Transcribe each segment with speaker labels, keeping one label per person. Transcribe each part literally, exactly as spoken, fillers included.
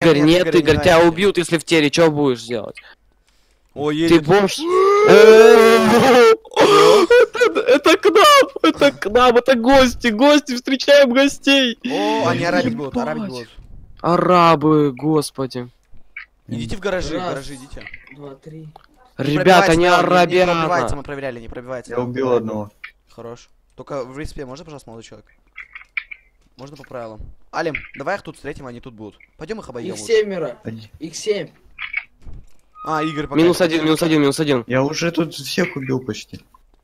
Speaker 1: Игорь, нет,
Speaker 2: нет, Игорь,
Speaker 1: Игорь,
Speaker 2: не
Speaker 1: тебя
Speaker 2: надо.
Speaker 1: убьют, если в тере, что будешь делать?
Speaker 2: О,
Speaker 1: Ты
Speaker 2: едет.
Speaker 1: бомж? Это это к нам, это к нам, это гости, гости, встречаем гостей.
Speaker 2: О, они арабить будут, арабить
Speaker 1: Ебать.
Speaker 2: будут.
Speaker 1: Арабы, господи.
Speaker 2: Идите в гаражи, в
Speaker 3: Раз,
Speaker 2: гаражи идите.
Speaker 3: Два, три.
Speaker 1: Ребята, они
Speaker 2: Не пробивается,
Speaker 1: арабяна.
Speaker 2: мы проверяли, не пробивается.
Speaker 4: Я убил одного.
Speaker 2: Хорош. Только в респе, можно, пожалуйста, молодой человек? Можно по правилам. Алим, давай их тут встретим, они тут будут. Пойдем их обойдем.
Speaker 3: Их семеро.
Speaker 4: Один.
Speaker 3: Их семь.
Speaker 2: А, Игорь, пока.
Speaker 1: Минус один, минус один, минус один.
Speaker 4: Я уже тут всех убил почти.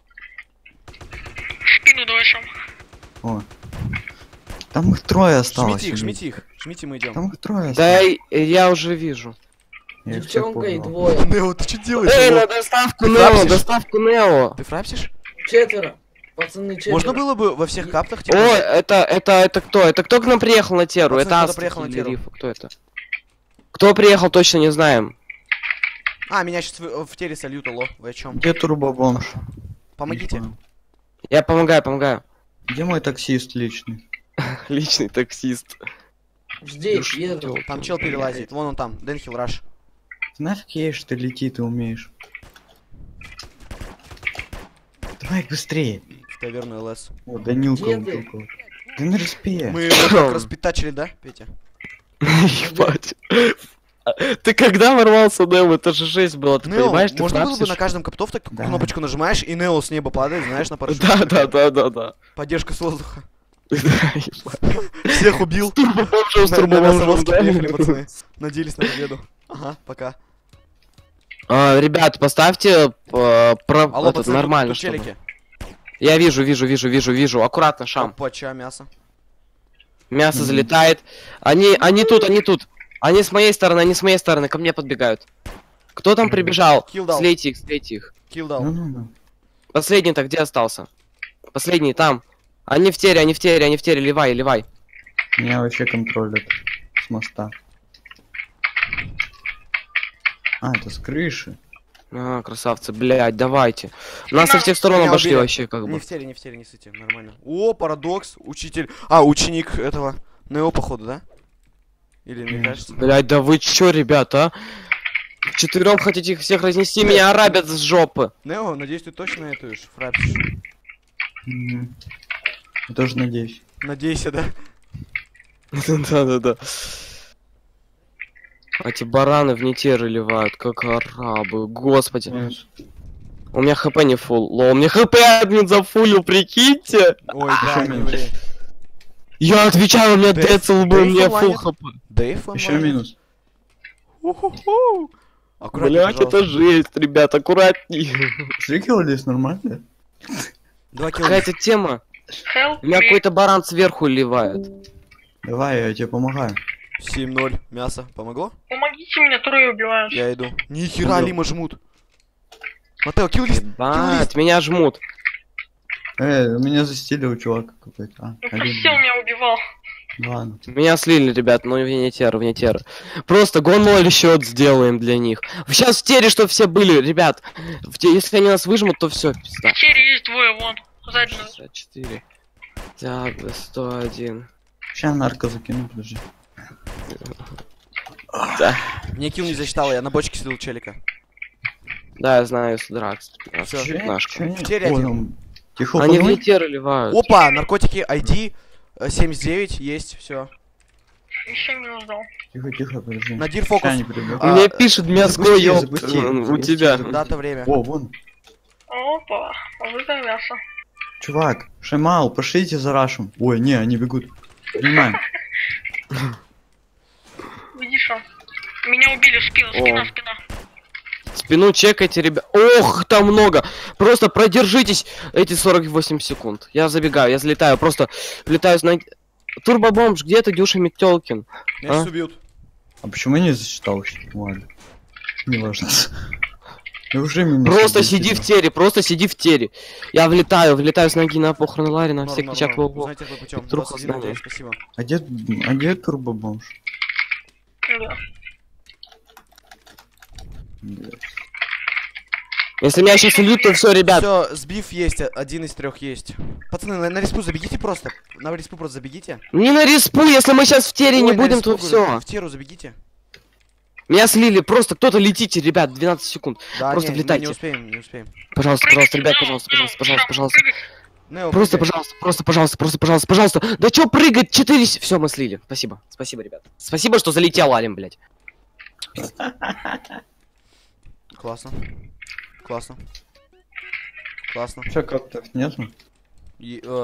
Speaker 5: Спину давай шам.
Speaker 4: О. Там их трое осталось.
Speaker 2: Жмите их,
Speaker 4: убить.
Speaker 2: жмите их. Жмите, мы идем.
Speaker 4: Там их трое
Speaker 1: Да,
Speaker 4: осталось.
Speaker 1: я, я уже вижу.
Speaker 4: Я их всех
Speaker 3: Девчонка и
Speaker 4: убил.
Speaker 3: двое.
Speaker 2: Нео, ты что делаешь?
Speaker 1: Эй,
Speaker 2: Алло?
Speaker 1: на доставку
Speaker 2: Ты
Speaker 1: Нео,
Speaker 2: фрапсишь?
Speaker 1: доставку Нео.
Speaker 2: Ты фрапсишь?
Speaker 3: Четверо. Пацаны, четверо.
Speaker 2: Можно было бы во всех каптах,
Speaker 1: О,
Speaker 2: типа...
Speaker 1: это, это, это кто? Это кто к нам приехал на теру?
Speaker 2: Пацаны,
Speaker 1: Это
Speaker 2: кто-то
Speaker 1: Аст
Speaker 2: приехал на
Speaker 1: или
Speaker 2: теру.
Speaker 1: Рифа, кто это? Кто приехал, точно не знаем.
Speaker 2: А, меня сейчас в, в теле сольют, алло. Вы о чем?
Speaker 4: Где турбобомж?
Speaker 2: Помогите.
Speaker 4: Не понял.
Speaker 1: Я помогаю, помогаю.
Speaker 4: Где мой таксист личный?
Speaker 1: Личный таксист.
Speaker 3: Жди, еду.
Speaker 2: Там чел перелазит. Вон он там. Денхил Раш.
Speaker 4: Нафиг ешь, ты лети, ты умеешь. Давай быстрее.
Speaker 2: В таверну ЛС.
Speaker 4: О, Данилка
Speaker 3: Где
Speaker 4: убил
Speaker 3: ты?
Speaker 4: кого-то. Да на респе.
Speaker 2: Мы его так распитачили, да, Петя?
Speaker 1: Ебать. Ты когда ворвался, Нео? Это же жесть была, ты
Speaker 2: Нео,
Speaker 1: понимаешь? Ты
Speaker 2: можно было бы
Speaker 1: фрапсишь?
Speaker 2: на каждом каптов так
Speaker 4: Да.
Speaker 2: кнопочку нажимаешь, и Нео с неба падает, знаешь, на парашюте.
Speaker 1: Да, да, да, да, да.
Speaker 2: Поддержка с воздуха.
Speaker 1: Да, ебать.
Speaker 2: Всех убил.
Speaker 1: Турбобомжем с
Speaker 2: На- на
Speaker 1: турбобомжем,
Speaker 2: мясовозке
Speaker 1: да?
Speaker 2: приехали, пацаны. Надеялись на победу. Ага, пока.
Speaker 1: А, ребят, поставьте э, про
Speaker 2: Алло,
Speaker 1: этот,
Speaker 2: пацаны,
Speaker 1: нормально,
Speaker 2: тут
Speaker 1: чтобы.
Speaker 2: челики.
Speaker 1: Я вижу, вижу, вижу, вижу, вижу. Аккуратно, Шам.
Speaker 2: Опача, мясо.
Speaker 1: Мясо
Speaker 4: Мгм.
Speaker 1: залетает. Они, они тут, они тут. Они с моей стороны, они с моей стороны, ко мне подбегают. Кто там
Speaker 4: Мгм.
Speaker 1: прибежал?
Speaker 2: Килл дал.
Speaker 1: Слейте их, слейте их.
Speaker 2: Килл дал.
Speaker 4: Ну-ну-ну.
Speaker 1: Последний-то где остался? Последний там. Они в тере, они в тере, они в тере. Ливай, ливай.
Speaker 4: Меня вообще контролят с моста. А, это с крыши.
Speaker 1: А, красавцы, блядь, давайте. Нас со всех сторон
Speaker 2: Меня
Speaker 1: обошли
Speaker 2: убили.
Speaker 1: вообще, как
Speaker 2: Не
Speaker 1: бы.
Speaker 2: в теле, не в теле, не сыте, нормально. О, парадокс, учитель. А, ученик этого. Нео, походу, да? Или мне
Speaker 4: Конечно.
Speaker 2: кажется?
Speaker 1: Блядь, да вы чё, ребята, а? Вчетвером хотите их всех разнести, меня арабят с жопы.
Speaker 2: Нео, надеюсь, ты точно эту фрапсишь.
Speaker 4: Мгм. Я тоже надеюсь.
Speaker 2: Надейся, да?
Speaker 1: Да-да-да. Эти бараны в нетеры ливают, как арабы, господи. У меня хп не фул. Ло, у меня хп админ зафулил, прикиньте.
Speaker 2: Ой, да, не ври.
Speaker 1: Я отвечаю, у меня
Speaker 2: Дэйв-
Speaker 1: децл был, у
Speaker 2: Дэйв
Speaker 1: меня фул
Speaker 2: онлайнит?
Speaker 1: хп.
Speaker 2: Дэйв
Speaker 4: Еще
Speaker 2: онлайн?
Speaker 4: минус.
Speaker 2: Уху-ху. Аккуратнее,
Speaker 1: Блять, это
Speaker 2: пожалуйста.
Speaker 1: жесть, ребят, аккуратней.
Speaker 4: Прикололись нормально?
Speaker 2: Два килла.
Speaker 1: Какая-то тема.
Speaker 5: Help
Speaker 1: У меня
Speaker 5: me.
Speaker 1: какой-то баран сверху ливает.
Speaker 4: Давай, я тебе помогаю.
Speaker 2: семь ноль. Мясо. Помогло?
Speaker 5: Помогите мне, трое убивают.
Speaker 2: Я иду. Ни хера,
Speaker 4: Убил.
Speaker 2: Лима жмут. Матео, килл-лист. Килл-лист.
Speaker 1: Бать, меня жмут.
Speaker 4: Э, меня застелил чувак какой-то. А,
Speaker 5: Ну,
Speaker 4: Алина.
Speaker 5: просил, меня убивал.
Speaker 4: Ладно.
Speaker 1: Меня слили, ребят, ну в нетеры, в нетеры. Просто гон ноль счет сделаем для них. Сейчас в тере, что все были, ребят. В те- если они нас выжмут, то все, пизда.
Speaker 5: В тере есть двое, вон. Сзади нас.
Speaker 1: шестьдесят четыре. Так, сто один.
Speaker 4: Сейчас нарко закину, подожди.
Speaker 1: Да,
Speaker 2: Мне килл не засчитал, я на бочке слил челика.
Speaker 1: да, я знаю, Дракс.
Speaker 2: Всё.
Speaker 4: Че?
Speaker 1: Наш.
Speaker 4: Че не-
Speaker 2: В тере
Speaker 4: О,
Speaker 2: один.
Speaker 4: там Тихо,
Speaker 1: Они в
Speaker 4: погнали.
Speaker 1: нетеры ливают.
Speaker 2: Опа, наркотики, ай ди э, семьдесят девять, есть, все.
Speaker 5: Еще минус дал.
Speaker 4: Тихо, тихо, подожди.
Speaker 2: Надир фокус.
Speaker 4: Ща они придут.
Speaker 2: А,
Speaker 1: Мне пишет мяско,
Speaker 4: запусти,
Speaker 1: ёпт,
Speaker 4: запусти,
Speaker 1: у
Speaker 4: запусти,
Speaker 1: тебя.
Speaker 4: запусти.
Speaker 2: Дата, время.
Speaker 4: О, вон.
Speaker 5: Опа, а вы за мясо.
Speaker 4: Чувак, Шаймал, пошлите за Рашем. Ой, не, они бегут. Принимаем.
Speaker 5: Видишь, он. Меня убили, спина, спина,
Speaker 1: О.
Speaker 5: спина.
Speaker 1: Спину чекайте, ребят. Ох, там много. Просто продержитесь эти сорок восемь секунд. Я забегаю, я залетаю, просто влетаю на... Турбобомж, где ты, Дюша Метелкин?
Speaker 2: Меня
Speaker 1: А?
Speaker 2: сейчас убьют.
Speaker 4: А почему не засчитал? Ладно. Не важно. Я уже минус
Speaker 1: Просто
Speaker 4: один
Speaker 1: сиди в
Speaker 4: сидел.
Speaker 1: тере, просто сиди в тере. Я влетаю, влетаю с ноги на похороны Ларина,
Speaker 2: Норм,
Speaker 1: всех
Speaker 2: норм,
Speaker 1: кричат
Speaker 2: норм.
Speaker 1: во
Speaker 2: Знаете, какой путем?
Speaker 1: Петруха
Speaker 2: двадцать один
Speaker 1: знали.
Speaker 2: ноль, спасибо.
Speaker 4: А где, а где турбобомж?
Speaker 5: Да.
Speaker 1: Если меня сейчас убьют, то все, ребят.
Speaker 2: Все, сбив есть, а- один из трех есть. Пацаны, на, на респу забегите просто. На респу просто забегите.
Speaker 1: Не на респу, если мы сейчас в тере
Speaker 2: Ой,
Speaker 1: не
Speaker 2: на
Speaker 1: будем,
Speaker 2: респу,
Speaker 1: то
Speaker 2: говорю,
Speaker 1: все.
Speaker 2: В теру забегите.
Speaker 1: Меня слили, просто кто-то летите, ребят, двенадцать секунд.
Speaker 2: Да,
Speaker 1: Просто
Speaker 2: не, мы
Speaker 1: влетайте.
Speaker 2: не успеем, не успеем.
Speaker 1: Пожалуйста, пожалуйста, ребят, пожалуйста, пожалуйста, пожалуйста, пожалуйста.
Speaker 2: Нео,
Speaker 1: Просто,
Speaker 2: прыгай.
Speaker 1: пожалуйста, просто, пожалуйста, просто, пожалуйста, пожалуйста. Да чё прыгать? Четыре... Все, мы слили. Спасибо. Спасибо, ребят. Спасибо, что залетел Алим, блядь.
Speaker 2: Классно. Классно. Классно.
Speaker 4: Чё, как-то нету?
Speaker 2: И, э,